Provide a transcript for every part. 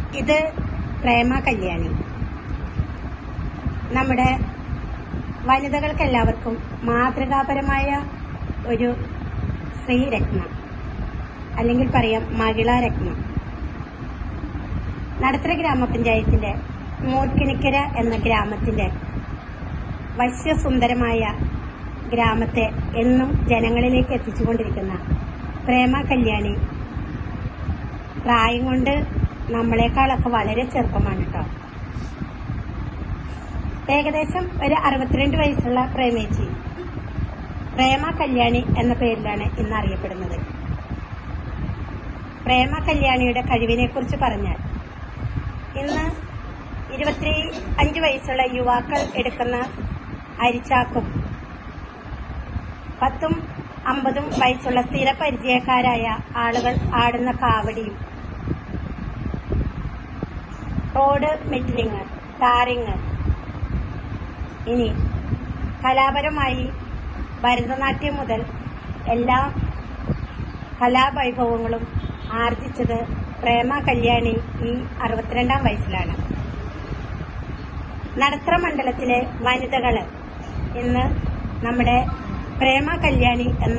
ഇത് പ്രേമ കല്യാണി. നമ്മുടെ വനിതകൾക്കെല്ലാവർക്കും മാതൃകാപരമായ ഒരു സ്ത്രീരത്നം, അല്ലെങ്കിൽ പറയാം മഹിളാരത്നം. നടത്തറ ഗ്രാമപഞ്ചായത്തിന്റെ മൂർക്കിനിക്കര എന്ന ഗ്രാമത്തിന്റെ വശ്യസുന്ദരമായ ഗ്രാമത്തെ എന്നും ജനങ്ങളിലേക്ക് എത്തിച്ചുകൊണ്ടിരിക്കുന്ന പ്രേമ കല്യാണി പ്രായം കൊണ്ട് നമ്മളെക്കാളൊക്കെ വളരെ ചെറുപ്പമാണ് കേട്ടോ. ഏകദേശം ഒരു 62 വയസ്സുള്ള പ്രേമേച്ചി പ്രേമ കല്യാണി എന്ന പേരിലാണ് ഇന്ന് അറിയപ്പെടുന്നത്. പ്രേമ കല്യാണിയുടെ കഴിവിനെ കുറിച്ച് പറഞ്ഞാൽ, ഇന്ന് 25 വയസ്സുള്ള യുവാക്കൾ എടുക്കുന്ന അരിച്ചാക്കും 10ഉം 50ഉം വയസ്സുള്ള സ്ഥിരപരിചയക്കാരായ ആളുകൾ ആടുന്ന കാവടിയും, റോഡ് മെറ്റിലിങ്, ടാറിങ്, ഇനി കലാപരമായി ഭരതനാട്യം മുതൽ എല്ലാ കലാവൈഭവങ്ങളും ആർജിച്ചത് പ്രേമ കല്യാണി ഈ 62ാം വയസ്സിലാണ്. നടത്തറ മണ്ഡലത്തിലെ വനിതകള് ഇന്ന് നമ്മുടെ പ്രേമ കല്യാണി എന്ന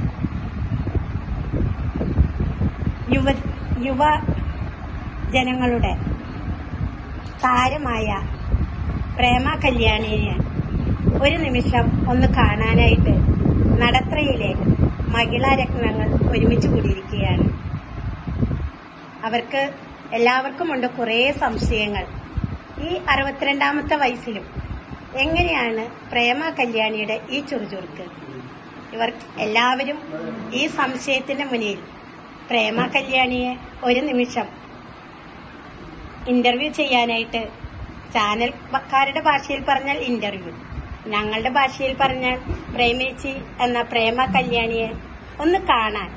യുവ ജനങ്ങളുടെ താരമായ പ്രേമ കല്യാണിയെ ഒരു നിമിഷം ഒന്ന് കാണാനായിട്ട് നടത്തറയിലെ മഹിളാരത്നങ്ങൾ ഒരുമിച്ച് കൂടിയിരിക്കുകയാണ്. അവർക്ക് എല്ലാവർക്കുമുണ്ട് കുറേ സംശയങ്ങൾ. ഈ 62ാമത്തെ വയസ്സിലും എങ്ങനെയാണ് പ്രേമ കല്യാണിയുടെ ഈ ചുറുചുറുക്ക്? ഇവർ എല്ലാവരും ഈ സംശയത്തിന്റെ മുന്നിൽ പ്രേമ കല്യാണിയെ ഒരു നിമിഷം ഇന്റർവ്യൂ ചെയ്യാനായിട്ട്, ചാനൽക്കാരുടെ ഭാഷയിൽ പറഞ്ഞാൽ ഇന്റർവ്യൂ, ഞങ്ങളുടെ ഭാഷയിൽ പറഞ്ഞാൽ പ്രേമേച്ചി എന്ന പ്രേമ കല്യാണിയെ ഒന്ന് കാണാൻ,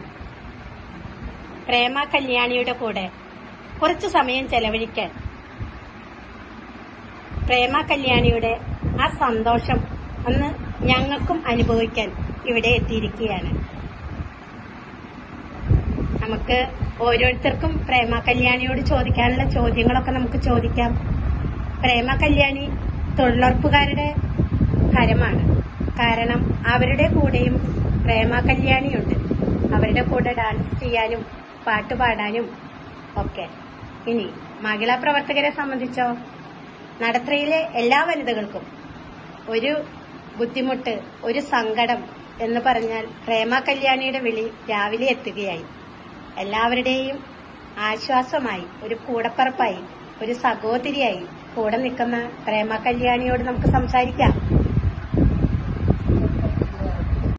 പ്രേമ കല്യാണിയുടെ കൂടെ കുറച്ചു സമയം ചെലവഴിക്കാൻ, പ്രേമ കല്യാണിയുടെ ആ സന്തോഷം ഒന്ന് ഞങ്ങൾക്കും അനുഭവിക്കാൻ ഇവിടെ എത്തിയിരിക്കുകയാണ്. നമുക്ക് ഓരോരുത്തർക്കും പ്രേമ കല്യാണിയോട് ചോദിക്കാനുള്ള ചോദ്യങ്ങളൊക്കെ നമുക്ക് ചോദിക്കാം. പ്രേമ കല്യാണി തൊഴിലുറപ്പുകാരുടെ കരമാണ്. കാരണം അവരുടെ കൂടെയും പ്രേമ കല്യാണിയുണ്ട്. അവരുടെ കൂടെ ഡാൻസ് ചെയ്യാനും പാട്ടുപാടാനും ഒക്കെ. ഇനി മഹിളാ പ്രവർത്തകരെ സംബന്ധിച്ചോ, നടത്തറയിലെ എല്ലാ വനിതകൾക്കും ഒരു ബുദ്ധിമുട്ട്, ഒരു സങ്കടം എന്ന് പറഞ്ഞാൽ പ്രേമ കല്യാണിയുടെ വിളി രാവിലെ എത്തുകയായി. എല്ലാവരുടെയും ആശ്വാസമായി, ഒരു കൂടപ്പറപ്പായി, ഒരു സഹോദരിയായി കൂടെ നിൽക്കുന്ന പ്രേമ കല്യാണിയോട് നമുക്ക് സംസാരിക്കാം.